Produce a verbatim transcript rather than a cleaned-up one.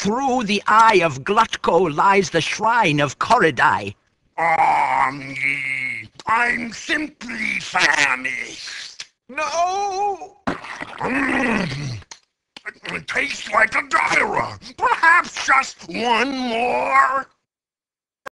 Through the eye of Glutko lies the shrine of Koridai. Um, I'm simply famished. No! Mm. It tastes like a Daira. Perhaps just one more?